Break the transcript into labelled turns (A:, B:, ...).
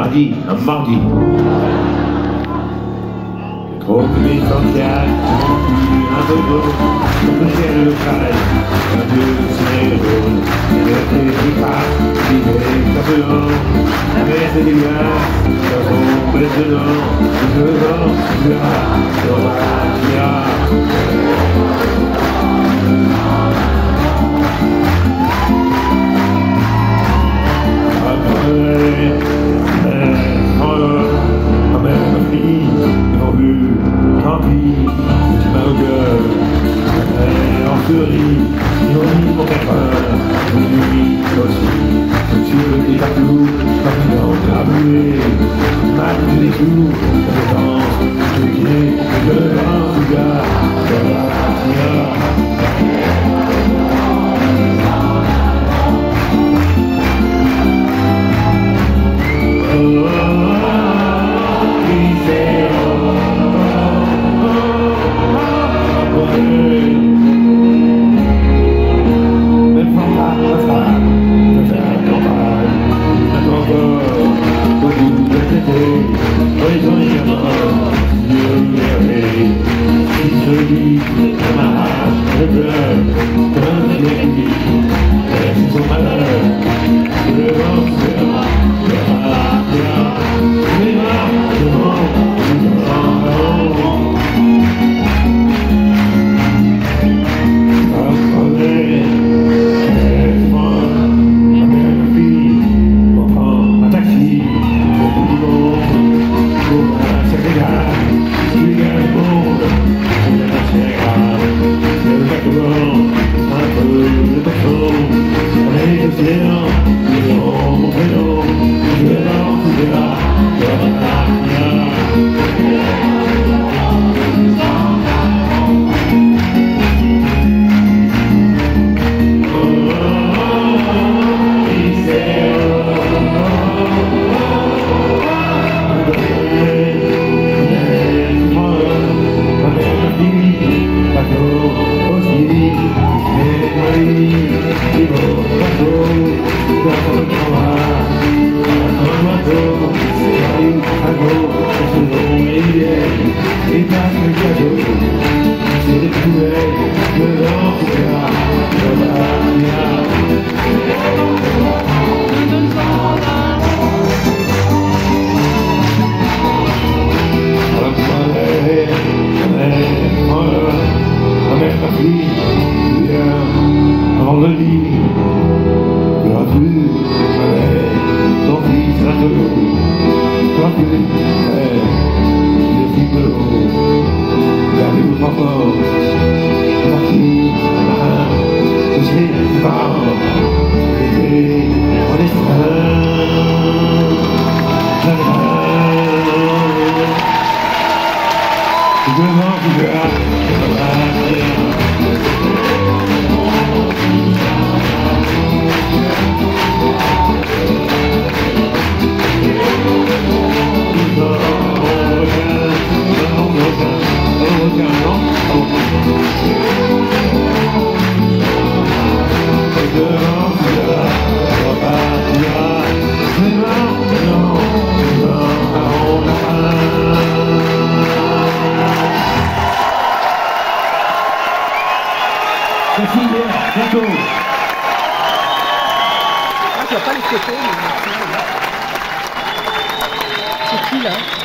A: mardi, un mardi. Croque-les sans théâtre, un peu d'eau, on peut faire le travail, un peu de cinéma jaune, et le télégraphe, qui est simplement, avec des glaces, dans son précédent, devant, tu verras, tu verras. Ironie pour faire peur, nuit aussi, sur des partout, parmi dans la bouée, mal des coups, de danse, de pied, de vent, du gars, de la
B: Merci, bientôt.
C: Ah, tu vas pas les côtés, mais merci. C'est qui là?